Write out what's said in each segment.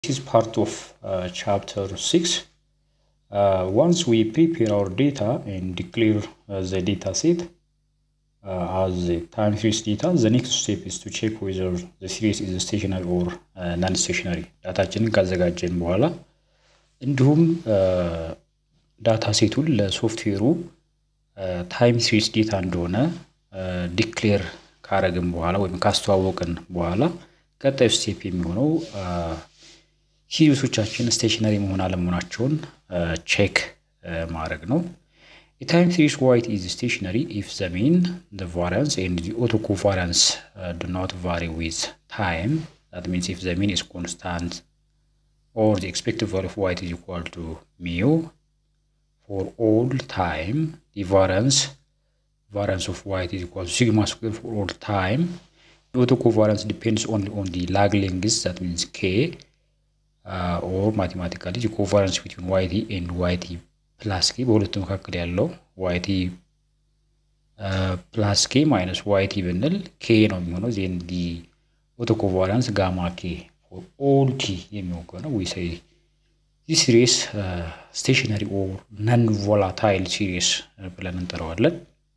This is part of chapter 6. Once we prepare our data and declare the data set as a time series data, the next step is to check whether the series is stationary or non-stationary. ዳታችንን ካዘጋጀን በኋላ እንዲሁም ዳታ ሴቱን ለሶፍትዌሩ ታይም ሲሪስ ዴታ እንደሆነ ዲክሌር ካረግን በኋላ ወይም ካስተዋወቅን በኋላ ቀጣዩ ስቴፕ የሚሆነው ሲሪሶቻችን ስቴሽነሪ መሆን አለመሆናቸውን ቼክ ማድረግ ነው። A time series white is stationary if the mean, the variance, and the autocovariance do not vary with time. That means if the mean is constant or the expected value of white is equal to mu for all time, the variance of white is equal to sigma square for all time. The autocovariance depends only on the lag length, that means k, or mathematically the covariance between yt and yt plus k በሁለቱ መካከል ያለው yt plus k minus yt ብንል k ነው የሚሆነው then the autocovariance gamma k for all t የሚሆን ነው we say this series stationary or non-volatile series ብለን እንጠራዋለን።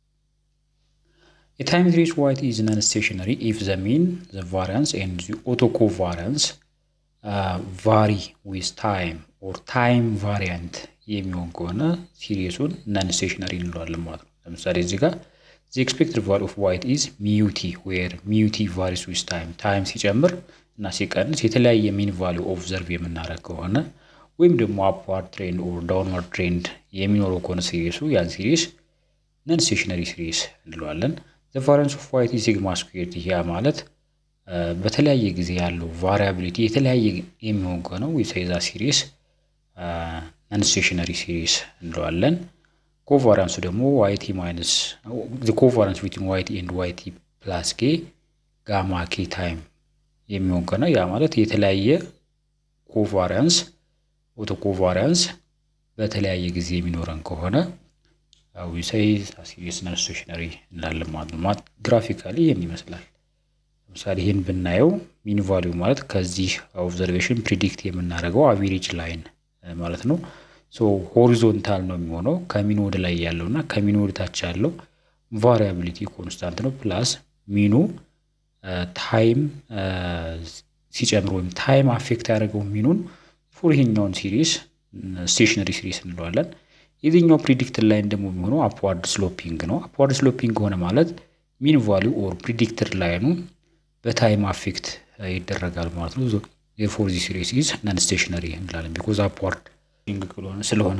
A time series white is non-stationary if the mean, the variance, and the autocovariance vary with time or time variant የሚሆን ከሆነ ሲሪሱን non stationary እንለዋለን ማለት ነው። ለምሳሌ እዚህ ጋር the expected value of white is mu t where mu t varies with time ሲጨምር እና ሲቀንስ የተለያየ mean value observe የምናደርግ ከሆነ ወይም ደግሞ upward trend or downward trend የሚኖረው ከሆነ ሲሪሱ ያን ሲሪስ non stationary series እንለዋለን። the variance of white is sigma squared ያ ማለት በተለያየ ጊዜ ያለው variability የተለያየ የሚሆን ከሆነ we say that series non-stationary series እንለዋለን። covariance ደግሞ yt minus the covariance between yt and yt plus k gamma k time የሚሆን ከሆነ ያ ማለት የተለያየ covariance autocovariance በተለያየ ጊዜ የሚኖረን ከሆነ we say that series non-stationary እንላለን ማለት ነው። ግራፊካሊ ይሄን ይመስላል። ለምሳሌ ይሄን ብናየው ሚን ቫልዩ ማለት ከዚህ ኦብዘርቬሽን ፕሪዲክት የምናደርገው አቨሬጅ ላይን ማለት ነው። ሶ ሆሪዞንታል ነው የሚሆነው ከሚኑ ወደ ላይ ያለውና ከሚኑ ወደ ታች ያለው ቫሪያቢሊቲ ኮንስታንት ነው ፕላስ ሚኑ ታይም ሲጨምር ወይም ታይም አፌክት ያደርገው ሚኑን ፎር ይሄኛውን ሲሪስ ስቴሽነሪ ሲሪስ እንለዋለን። የዚህኛው ፕሪዲክትድ ላይን ደግሞ የሚሆነው አፕዋርድ ስሎፒንግ ነው። አፕዋርድ ስሎፒንግ ሆነ ማለት ሚን ቫልዩ ኦር ፕሪዲክትድ ላይኑ በታይም አፌክት ይደረጋል ማለት ነው። therefore this series is non stationary እንላለን because upward ስለሆነ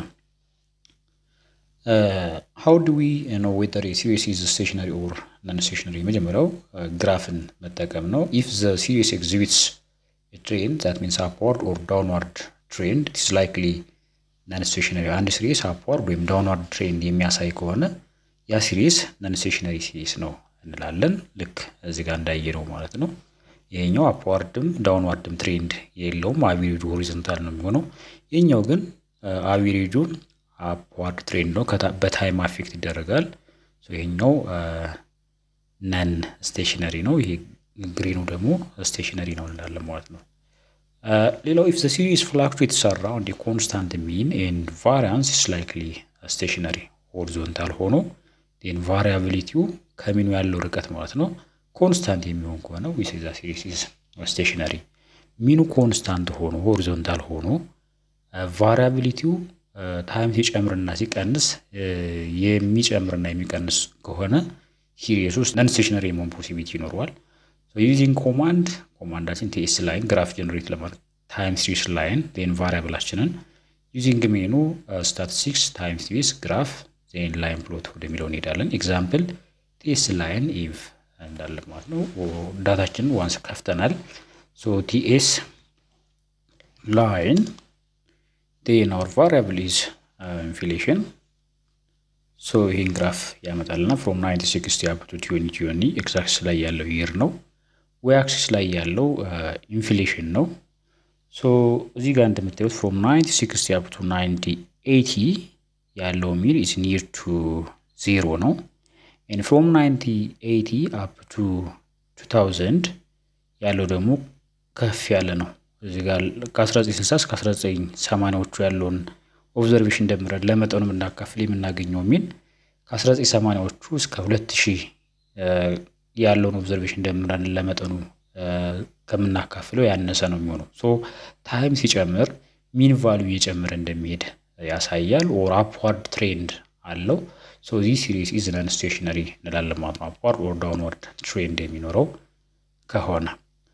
how do we know whether a series is stationary or non stationary? መጀመሪያው ግራፍን መጠቀም ነው። if the series exhibits a trend that means upward or downward trend it is likely non stationary. አንድ series upward ወይም downward trend የሚያሳይ ከሆነ ያ series non stationary series ነው እንላለን። ልክ እዚህ ጋር እንዳየነው ማለት ነው። ይሄኛው አፕዋርድም ዳውንዋርድም ትሬንድ የለውም አቨሬጁ ሆሪዞንታል ነው የሚሆነው። ይሄኛው ግን አቨሬጁ አፕዋርድ ትሬንድ ነው በታይም አፌክት ይደረጋል። ሶ ይሄኛው ነን ስቴሽነሪ ነው። ይሄ ግሪኑ ደግሞ ስቴሽነሪ ነው እንላለን ማለት ነው። ሌላው if the series fluctuates around a constant mean and variance is likely stationary horizontal ሆኖ then variability ከሚኑ ያለው ርቀት ማለት ነው ኮንስታንት የሚሆን ከሆነ we say that series is stationary። ሚኑ ኮንስታንት ሆኖ ሆሪዞንታል ሆኖ ቫሪያቢሊቲው ታይም ሲጨምርና ሲቀንስ የሚጨምርና የሚቀንስ ከሆነ ሲሪስ ውስጥ non stationary መሆን ፖሲቢሊቲ ይኖረዋል። so using ኮማንዳችን ts ላይን ግራፍ ጀነሬት ለማድረግ ታይም ሲሪስ ላይን then ቫሪያብላችንን using ሜኑ statistics time series graph then line plot ወደሚለው እንሄዳለን። ኤግዛምፕል ts line if እንዳለ ማለት ነው። ዳታችንን ዋንስ ከፍተናል። so ts line then our variable is inflation. so ይሄን ግራፍ ያመጣልና from 1960 up to 2020 x axis ላይ ያለው year ነው y axis ላይ ያለው inflation ነው። so እዚህ ጋር እንደምታዩት from 1960 up to 1980 ያለው mean is near to 0 ነው and from 1980 up to 2000 ያለው ደግሞ ከፍ ያለ ነው እዚህ ጋር ከ1960 እስከ 1980ዎቹ ያለውን ኦብዘርቬሽን ደምረን ለመጠኑ እናካፍል የምናገኘው ሚን ከ1980ዎቹ እስከ 2000 ያለውን ኦብዘርቬሽን ደምረን ለመጠኑ ከምናካፍለው ያነሰ ነው የሚሆነው ሶ ታይም ሲጨምር ሚን ቫልዩ እየጨመረ እንደሚሄድ ያሳያል ኦር አፕዋርድ ትሬንድ አለው ሶ ዚህ ሲሪስ ኢዝ ነን ስቴሽነሪ እንላለን ማለት ነው አፕዋርድ ኦር ዳውንዋርድ ትሬንድ የሚኖረው ከሆነ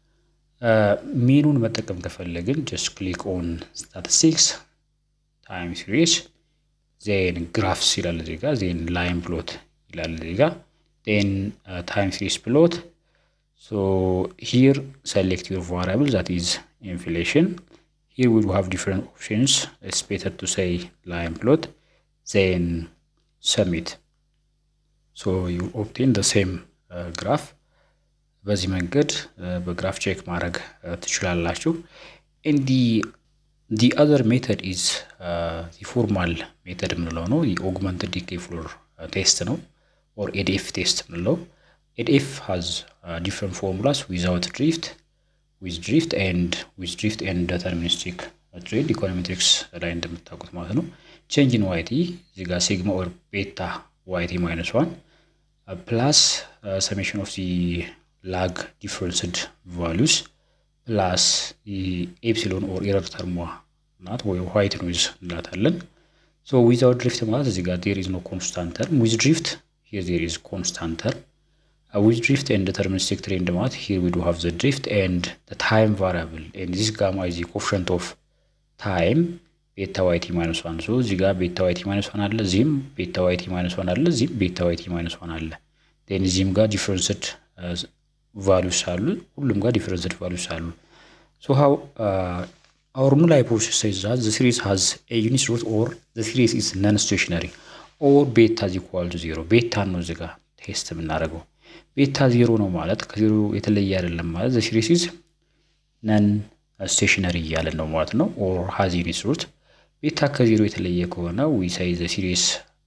ሚኑን መጠቀም ከፈለግን just click on statistics time series then graphs ይላል እዚህ ጋር then line plot ይላል እዚህ ጋር then time series plot so here select your variable that is inflation here we will have different options it's better to say line plot then submit so you obtain the same graph በዚህ መንገድ በግራፍ ቼክ ማድረግ ትችላላችሁ and the other method is the formal method ምንለው ነው the augmented decay floor test ነው or ADF test ምንለው ADF has different formulas without drift with drift and deterministic trend econometrics ላይ እንደምታውቁት ማለት ነው change in yt እዚህ ጋር sigma or beta yt -1 plus summation of the lag differenced values plus the epsilon or error term not or white noise እንላታለን so without drift ማለት እዚህ ጋር there is no constant term with drift here there is constant term with drift and deterministic trend ማለት here we do have the drift and the time variable and this gamma is the coefficient of time beta yt -1 so እዚህ ጋር beta yt -1 አለ እዚህም beta yt -1 አለ እዚህም beta yt -1 አለ then እዚህም ጋር differenced values አሉ ሁሉም ጋር different values አሉ so how our null hypothesis says that the series has a unit root or the series is non stationary or beta is equal to 0 beta ነው እዚህ ጋር ቴስት የምናደርገው beta 0 ነው ማለት ከ0 የተለየ አይደለም ማለት the series is non stationary ያለን ነው ማለት ነው or has unit root beta ከ0 የተለየ ከሆነ we say the series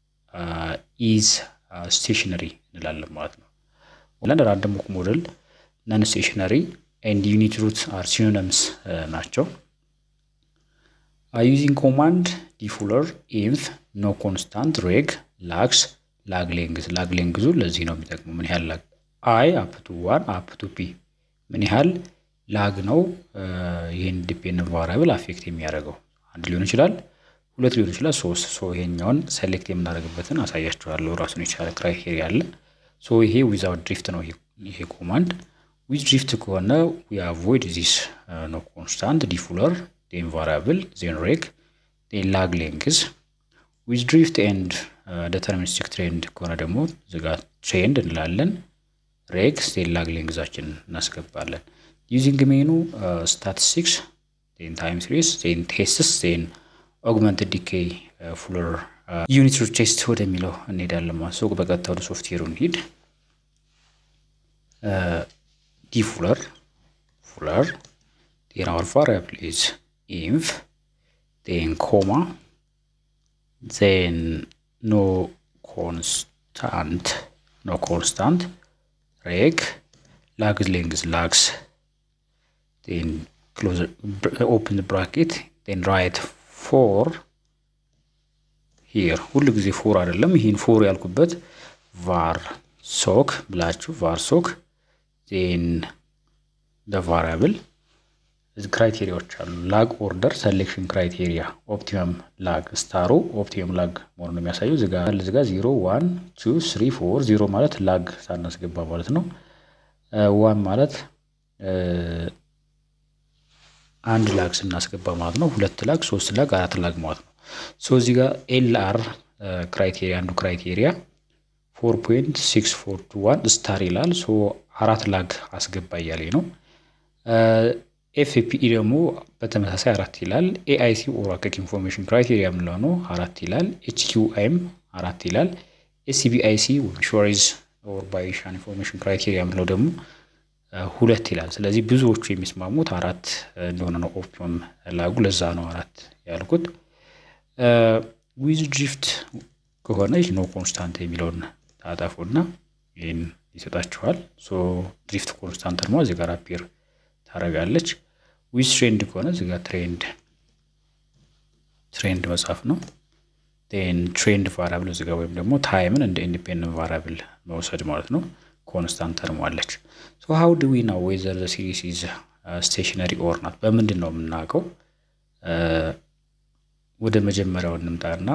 is stationary እንላለን ማለት ነው Another random model non-stationary and unit roots are synonyms ናቸው using command defuller inf no constant reg lags lag length ለዚህ ነው የሚጠቅመው ምን ያህል lag I up to 1 up to p ምን ያህል lag ነው ይሄን ዲፔንደንት ቫሪያብል አፌክት የሚያደርገው አንድ ሊሆን ይችላል ሁለት ሊሆን ይችላል ሶስት ሶ ይሄኛውን ሴሌክት የምናደርግበትን አሳያችኋለሁ ራሱን የቻለ ክራይቴሪያ አለ so here without drift ነው ይሄ command with drift ከሆነ we avoid this no constant defuller then variable then reg then lag length with drift and deterministic trend ከሆነ ደግሞ እዚጋ trend እንላለን reg then lag lengthችን እናስገባለን using menu statistics then time series then tests then augmented decay floor unit root test ወደሚለው እንሄዳለን ማለት ነው በቀጥታ ወደ ሶፍትዌሩን ሄድ defuller then our variable is inf then comma then no constant reg lag length lags then close open the bracket then write for here ሁሉ ጊዜ for አይደለም ይሄን for ያልኩበት var soc ብላችሁ var soc then the variable is criteria lag order selection criteria optimum lag star optimum lag መሆኑን የሚያሳየው እዚህ ጋር 0 1 2 3 4 0 ማለት lag ሳናስገባ ማለት ነው 1 ማለት አንድ lag ስናስገባ ማለት ነው 2 lag 3 lag 4 lag ማለት ነው so እዚህ ጋር lr criteria አንዱ criteria 4.641 ስታር ይላል ሶ 4 lag አስገባ ይያለኝ ነው FPE ደግሞ በተመሳሳይ 4 ይላል AIC ኦራክል ኢንፎርሜሽን ክራይቴሪያ ምንለው ነው 4 ይላል HQM 4 ይላል SCBIC ሹሪዝ ኦር ባይሻን ኢንፎርሜሽን ክራይቴሪያ ምንለው ደግሞ 2 ይላል ስለዚህ ብዙዎቹ የሚስማሙት 4 እንደሆነ ነው ኦፕቲመም ላጉ ለዛ ነው 4 ያልኩት with drift ከሆነ no constant የሚለውን ታጣፉና ይሄን ይሰጣችኋል ሶ drift constant ነው እዚህ ጋር አፒር ታረጋለች with trend ከሆነ እዚህ ጋር trend መጻፍ ነው then trend variable እዚህ ጋር ወይም ደግሞ ታይምን እንደ independent variable መውሰድ ማለት ነው constant term አለች so how do we know whether the series is stationary or not በምንድን ነው የምናውቀው ወደ መጀመሪያው እንምጣና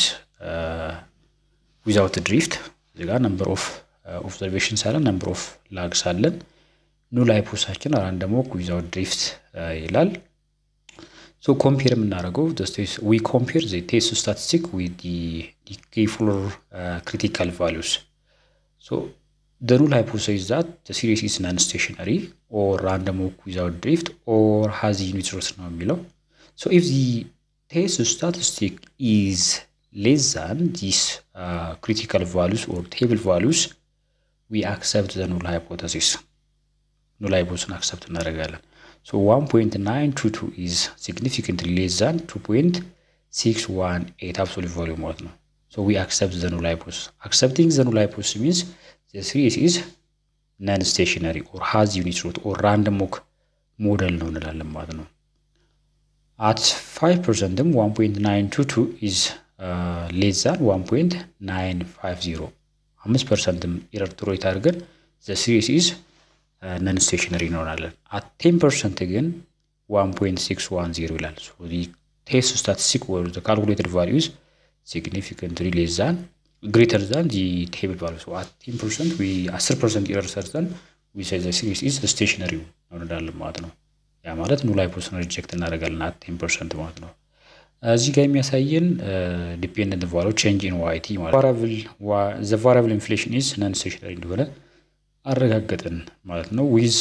without drift እዚህ ጋር number of observations አለ number of lags አለን null hypothesis አራን ደግሞ without drift ይላል so compare የምናደርገው we compare the test statistic with the decay floor critical values so the null hypothesis is that the series is non-stationary or random walk without drift or has unit rate ነው የሚለው so if the test statistic is less than these critical values or table values we accept the null hypothesis null hypothesis accept እናደርጋለን so 1.922 is significantly less than 2.618 absolute value ማለት ነው so we accept the null hypothesis accepting the null hypothesis means the series is non-stationary or has unit root or random walk model ነው እንላለን ማለት ነው at 5% 1.922 is less than 1.950 5% error rate አድርገን the series is non-stationary እንሆናለን at 10% again 1.610 ይላል so the test statistic or the calculated values significantly less than greater than the table value so at 10% we 10% error certain we say the series is stationary እንሆናለን ማለት ነው ያ ማለት null hypothesis reject እናደርጋለን at 10% ማለት ነው እዚህ ጋር የሚያሳየን dependent value change in yt ማለት the variable inflation is non-stationary እንደሆነ አረጋግጠን ማለት ነው with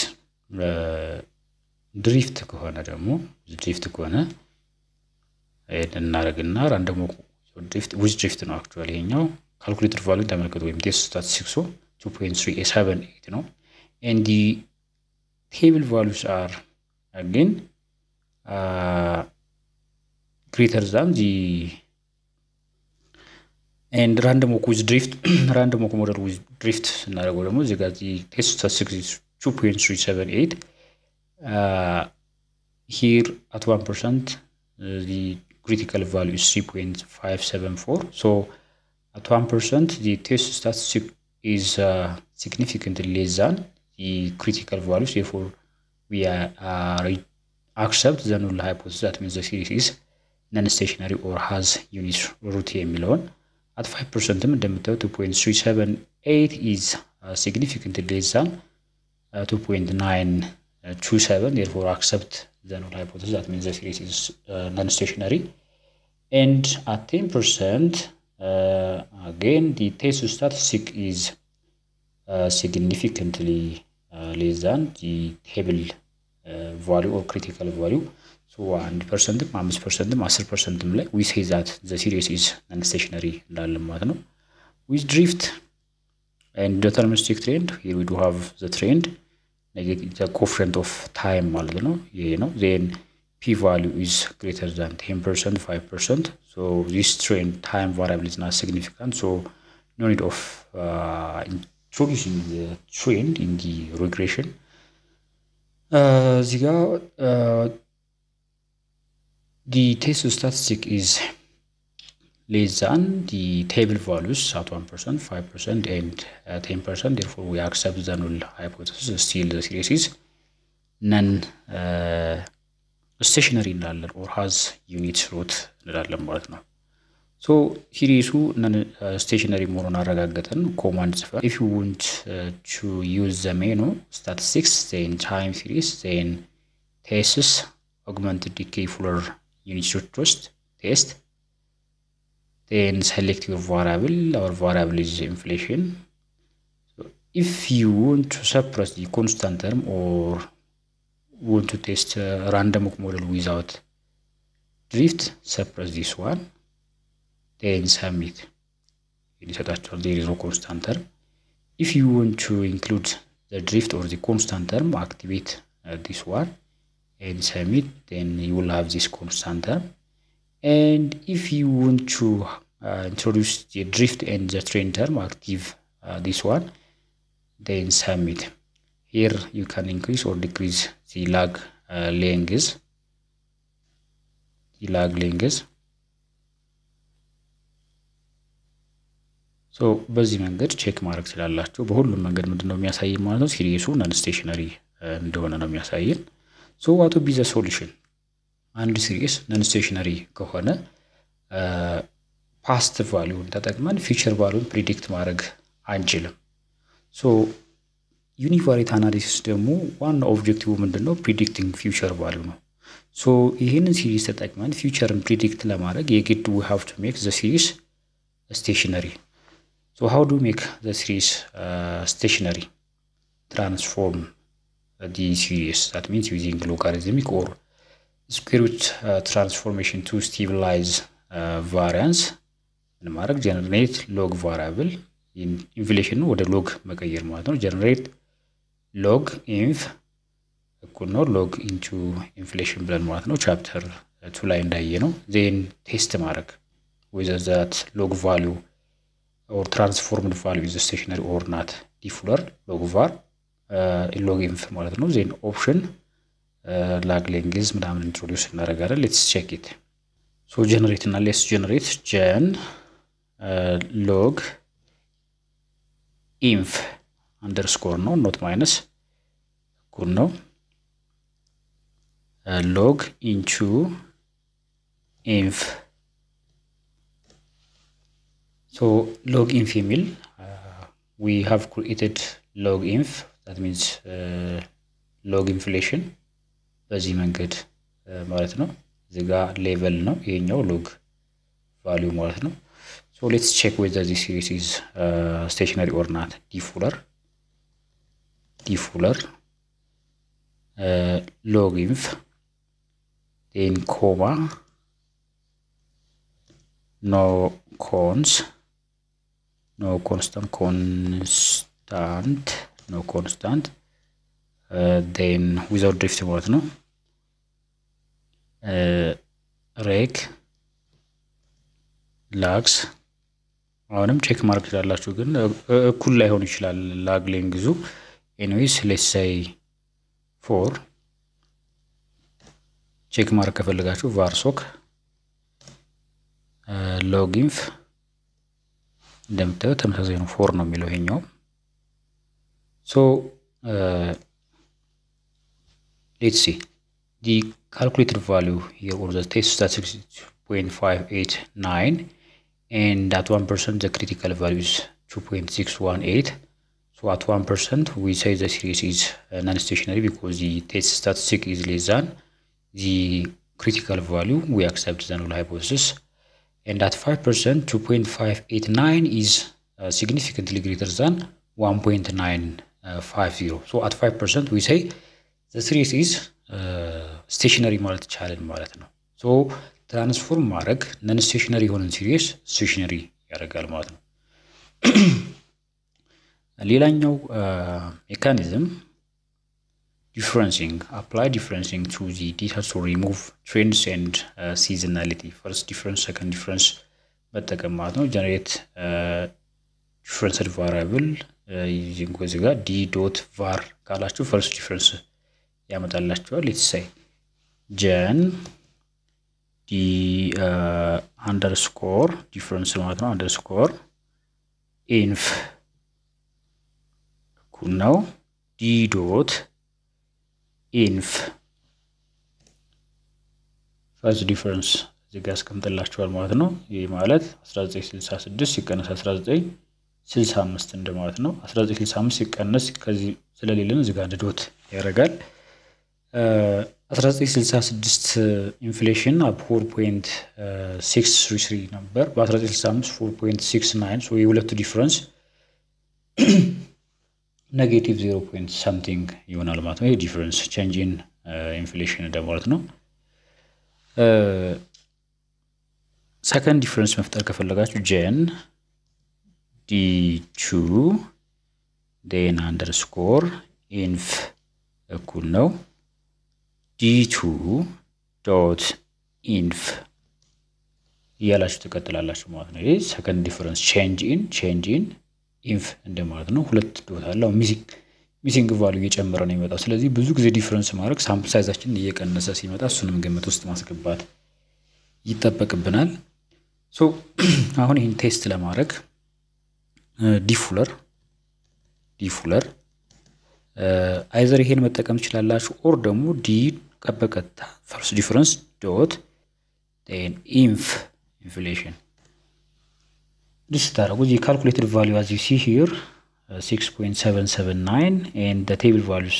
drift ከሆነ ደግሞ drift ከሆነ እናረጋግና random drift with drift ነው actually ይሄኛው calculated value ተመልከቱ ወይም test statistics 2.378 ነው and the table values are again greater than the and random walk with drift random walk model with drift እናደርገው ደግሞ እዚህ ጋር the test statistics 2.378 here at 1% the critical value is 3.574 so at 1% the test statistic is significantly less than the critical values therefore we accept the null hypothesis that means the series is non-stationary or has unit root የሚለውን at 5% እንደምታዩት 2.378 is significantly less than 2.927 therefore accept the null hypothesis that means the series is non-stationary and at 10% again the test statistic is significantly less than the table value or critical value so 1% 5% 10% ላይ we say that the series is non-stationary እንዳለን ማለት ነው with drift and deterministic trend here we do have the trend negative the coefficient of time ማለት ነው ይሄ ነው then p value is greater than 10% 5% so this trend time variable is not significant so no need of introducing the trend in the regression እዚህ ጋር the test statistic is less than the table values at 1%, 5% and 10%. Therefore, we accept the null hypothesis. Still, the series is non-stationary or has unit root. So, series non-stationary more on command. If you want to use the menu statistics, then time series, then tests, augmented decay floor unit root test. Then select your variable. Our variable is inflation. So if you want to suppress the constant term or want to test a random model without drift, suppress this one. Then submit. There is no constant term. If you want to include the drift or the constant term, activate this one and submit. Then you will have this constant term. And if you want to introduce the drift and the trend term, active this one, then submit. Here you can increase or decrease the lag length lag length so በዚህ መንገድ ቼክ ማድረግ ትችላላችሁ በሁሉም መንገድ ምንድነው የሚያሳየው ማለት ነው ሲሪየሱ non stationary እንደሆነ ነው የሚያሳየን so what would be the solution አንድ ሲሪየስ non stationary ከሆነ past value ተጠቅመን future value predict ማድረግ አንችልም so univariate analysis ደግሞ ዋና ኦብጀክቲቭ ምንድነው predicting future value ነው so ይሄንን ሲሪስ ተጠቅመን futureን predict ለማድረግ የግድ we have to make the series stationary so how do we make the series stationary transform the series that means using logarithmic or square root transformation to stabilize variance and ማድረግ generate log variable in inflation ወደ log መቀየር ማለት ነው generate log inf እኩል ነው log into inflation ብለን ማለት ነው chapter 2 ላይ እንዳየ ነው then test ማድረግ whether that log value or transformed value is stationary or not differ log var log inf ማለት ነው then option lag length ምናምን introduce እናደርጋለን let's check it so generate እና let's generate gen log inf underscore no not minus equal no log into inf so log inf email we have created log inf that means log inflation በዚህ መንገድ ማለት ነው እዚህ ጋር ሌቨል ነው ይሄኛው log value ማለት ነው so let's check whether this series is stationary or not defuller log inf then comma no constant then without drift ማለት ነው reg lags አሁንም ቼክ ማድረግ ይችላልላችሁ ግን እኩል ላይ ሆነ ይችላል lag length anyways let's say 4 ቼክ ማድረግ ከፈለጋችሁ varsoc log inf እንደምታዩት ተመሳሳይ ነው 4 ነው የሚለው ይሄኛው so let's see the calculated value here or the test statistic is 0.589 and at 1% the critical value is 2.618 so at 1% we say the series is non-stationary because the test statistic is less than the critical value we accept the null hypothesis and at 5% 2.589 is significantly greater than 1.950 so at 5% we say the series is stationary ማለት ይቻላል ማለት ነው so ትራንስፎርም ማድረግ non stationary ሆነን series stationary ያደርጋል ማለት ነው ሌላኛው mechanism apply differencing to the data to remove trends and seasonality first difference second difference መጠቀም ማለት ነው generate differential variable using ከዚህ ጋር d dot var ካላችሁ first difference ያመጣላችኋል let's say gen d underscore difference ማለት ነው underscore inf እኩል ነው d dot inf first difference እዚህ ጋር አስቀምጥላችኋል ማለት ነው ይሄ ማለት 1966 ሲቀነስ 1965 እንደማለት ነው 1965 ሲቀነስ ከዚህ ስለሌለን እዚህ ጋር ዶት ያደርጋል 1966 ኢንፍሌሽን አፕ 4.633 ነበር በ1965 4.69 so የሁለቱ ዲፈረንስ negative 0 point something ይሆናል ማለት ነው ይሄ ዲፈረንስ change in inflation እንደማለት ነው second difference መፍጠር ከፈለጋችሁ gen d2 then underscore inf እኩል ነው d2 dot inf ያላችሁ ተከተላላችሁ ማለት ነው ይሄ second difference change in inf እንደማለት ነው ሁለት ዶት አለው ሚሲንግ ቫልዩ እየጨመረ ነው የሚመጣው። ስለዚህ ብዙ ጊዜ ዲፈረንስ ማድረግ ሳምፕል ሳይዛችን እየቀነሰ ሲመጣ እሱንም ግምት ውስጥ ማስገባት ይጠበቅብናል። ሶ አሁን ይሄን ቴስት ለማድረግ ዲፉለር አይዘር ይሄን መጠቀም ትችላላችሁ ኦር ደግሞ ዲ ቀበቀታ ፈርስት ዲፈረንስ ዶት then inflation this ታረጉ the calculated value as you see here 6.779 and the table values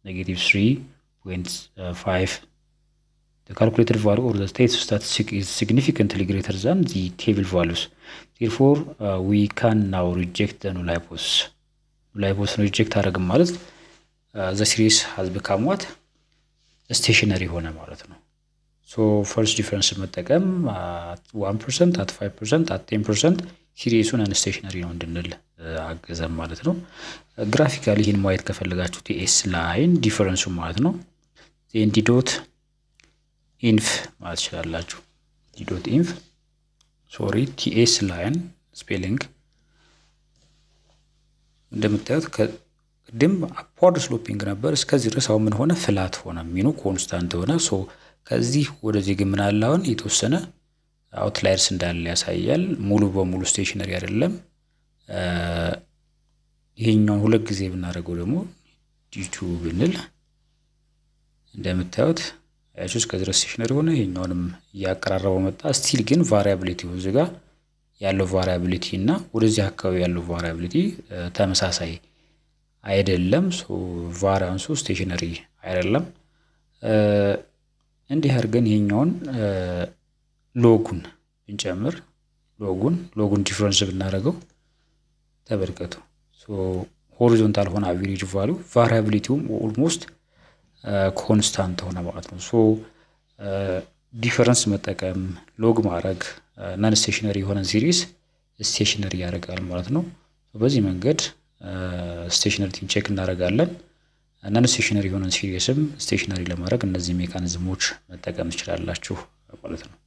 -3.5. The calculated value or the state statistic is significantly greater than the table values. Therefore, we can now reject the null hypothesis. Null hypothesis reject አደረግን ማለት the series has become what? stationary ሆነ ማለት ነው። So first difference መጠቀም at 1%, at 5%, at 10% ሲሪሱን አንስቴሽነሪ ነው እንድንል አገዘም ማለት ነው። ግራፊካሊ ይሄን ማየት ከፈለጋችሁ ቲኤስ ላይን ዲፈረንሱ ማለት ነው then ዶት ኢንፍ ማለት ይችላልላችሁ ዶት ኢንፍ ቲኤስ ላይን ስፔሊንግ እንደምታዩት ከድም አፕዋርድ ስሎፒንግ ነበር እስከዚህ ድረስ አሁን ምን ሆነ ፍላት ሆነ ሚኑ ኮንስታንት ሆነ ሶ ከዚህ ወደዚህ ግን ምን አለ አሁን የተወሰነ አውትላየርስ እንዳለ ያሳያል ሙሉ በሙሉ ስቴሽነሪ አይደለም ይሄኛው ሁለት ጊዜ ብናደርገው ደግሞ ዲ2 ብንል እንደምታዩት ያቺስ ከድረስ ስቴሽነሪ ሆነ ይሄኛውንም ያቀራረበው መጣ ስቲል ግን ቫሪያቢሊቲ ወዝጋ ያለው ቫሪያቢሊቲ እና ወደዚህ አካባቢ ያለው ቫሪያቢሊቲ ተመሳሳይ አይደለም ሶ ቫሪያንሱ ስቴሽነሪ አይደለም እንዲህ አድርገን ይሄኛውን ሎጉን እንጨምር ሎጉን ዲፈረንስ ብናደርገው ተበርከቱ ሶ ሆሪዞንታል ሆነ አቨሬጅ ቫልዩ ቫሪያቢሊቲውም ኦልሞስት ኮንስታንት ሆነ ማለት ነው ሶ ዲፈረንስ መጠቀም ሎግ ማድረግ ናን ስቴሽነሪ ሆነ ሲሪስ ስቴሽነሪ ያደርጋል ማለት ነው በዚህ መንገድ ስቴሽነሪቲን ቼክ እናደርጋለን ናን ስቴሽነሪ ሆነ ሲሪስም ስቴሽነሪ ለማድረግ እነዚህ ሜካኒዝሞች መጠቀም ትችላላችሁ ማለት ነው